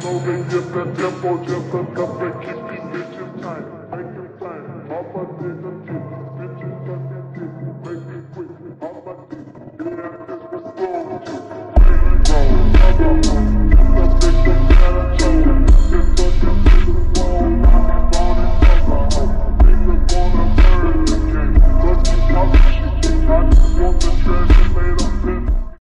No le quita tiempo, siempre que te quita.